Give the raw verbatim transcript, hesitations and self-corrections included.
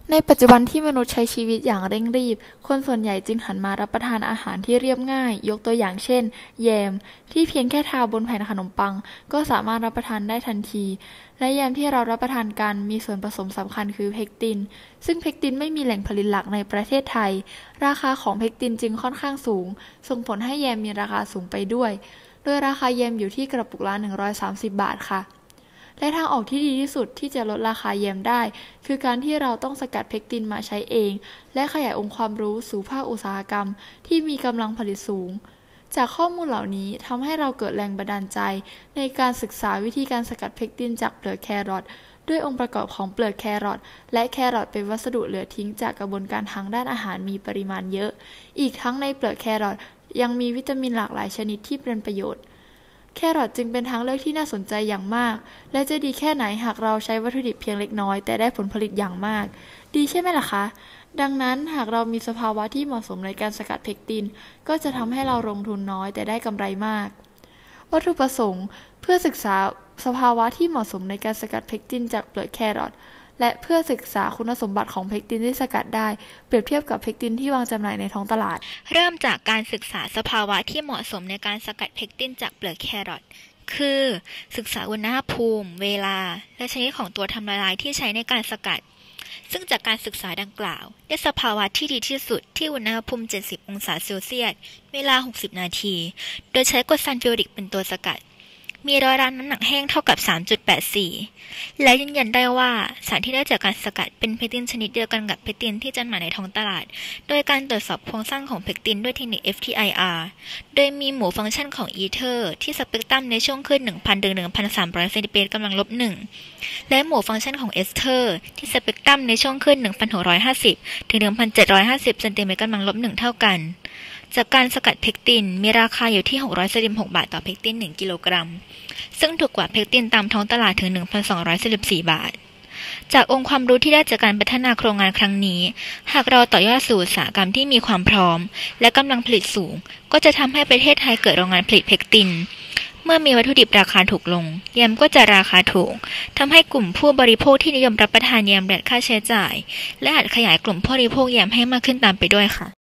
ในปัจจุบันที่มนุษย์ใช้ชีวิตอย่างเร่งรีบ คนส่วนใหญ่จึงหันมารับประทานอาหารที่เรียบง่าย ยกตัวอย่างเช่น แยม ที่เพียงแค่ทาบนแผ่นขนมปังก็สามารถรับประทานได้ทันที และแยมที่เรารับประทานกันมีส่วนผสมสำคัญคือเพกติน ซึ่งเพกตินไม่มีแหล่งผลิตหลักในประเทศไทย ราคาของเพกตินจึงค่อนข้างสูง ส่งผลให้แยมมีราคาสูงไปด้วย โดยราคาแยมอยู่ที่กระปุกละ หนึ่งร้อยสามสิบ บาทค่ะ และทางออกที่ดีที่สุดที่จะลดราคาแยมได้คือการที่เราต้องสกัดเพกตินมาใช้เองและขยายองค์ความรู้สู่ภาคอุตสาหกรรมที่มีกำลังผลิตสูงจากข้อมูลเหล่านี้ทำให้เราเกิดแรงบันดาลใจในการศึกษาวิธีการสกัดเพกตินจากเปลือกแครอทด้วยองค์ประกอบของเปลือกแครอทและแครอทเป็นวัสดุเหลือทิ้งจากกระบวนการทางด้านอาหารมีปริมาณเยอะอีกทั้งในเปลือกแครอทยังมีวิตามินหลากหลายชนิดที่เป็นประโยชน์แครอทจึงเป็นทางเลือกที่น่าสนใจอย่างมากและจะดีแค่ไหนหากเราใช้วัตถุดิบเพียงเล็กน้อยแต่ได้ผลผลิตอย่างมากดีใช่ไหมล่ะคะดังนั้นหากเรามีสภาวะที่เหมาะสมในการสกัดเพกตินก็จะทำให้เราลงทุนน้อยแต่ได้กำไรมากวัตถุประสงค์เพื่อศึกษาสภาวะที่เหมาะสมในการสกัดเพกตินจากเปลือกแครอทและเพื่อศึกษาคุณสมบัติของเพกตินที่สกัดได้เปรียบเทียบกับเพกตินที่วางจำหน่ายในท้องตลาดเริ่มจากการศึกษาสภาวะที่เหมาะสมในการสกัดเพกตินจากเปลือกแครอทคือศึกษาอุณหภูมิเวลาและชนิดของตัวทำละลายที่ใช้ในการสกัดซึ่งจากการศึกษาดังกล่าวได้สภาวะที่ดีที่สุดที่อุณหภูมิเจ็ดสิบองศาเซลเซียสเวลาหกสิบนาทีโดยใช้กรดซัลฟิวริกเป็นตัวสกัดมีร้อยละน้ำหนักแห้งเท่ากับ สามจุดแปดสี่ และยืนยันได้ว่าสารที่ได้จากการสกัดเป็นเพกตินชนิดเดียวกันกับเพกตินที่จำหน่ายในท้องตลาดโดยการตรวจสอบโครงสร้างของเพกตินด้วยเทคนิค เอฟ ที ไอ อาร์ โดยมีหมู่ฟังก์ชันของอีเทอร์ที่สเปกตรัมในช่วงคลื่น หนึ่งพัน ถึง หนึ่งพันสามร้อย เซนติเมตรกำลังลบหนึ่งและหมู่ฟังก์ชันของเอสเทอร์ที่สเปกตรัมในช่วงคลื่น หนึ่งพันหกร้อยห้าสิบ ถึง หนึ่งพันเจ็ดร้อยห้าสิบ เซนติเมตรกำลังลบหนึ่งเท่ากันจากการสกัดเพกตินมีราคาอยู่ที่หกร้อยสี่สิบหกบาทต่อเพกตินหนึ่งกิโลกรัมซึ่งถูกกว่าเพกตินตามท้องตลาดถึง หนึ่งพันสองร้อยสี่สิบสี่ บาทจากองค์ความรู้ที่ได้จากการพัฒนาโครงงานครั้งนี้หากเราต่อยอดสู่อุตสาหกรรมที่มีความพร้อมและกำลังผลิตสูงก็จะทำให้ประเทศไทยเกิดโรงงานผลิตเพกตินเมื่อมีวัตถุดิบราคาถูกลงแยมก็จะราคาถูกทำให้กลุ่มผู้บริโภคที่นิยมรับประทานแยมลดค่าใช้จ่ายและอาจขยายกลุ่มผู้บริโภคแยมให้มากขึ้นตามไปด้วยค่ะ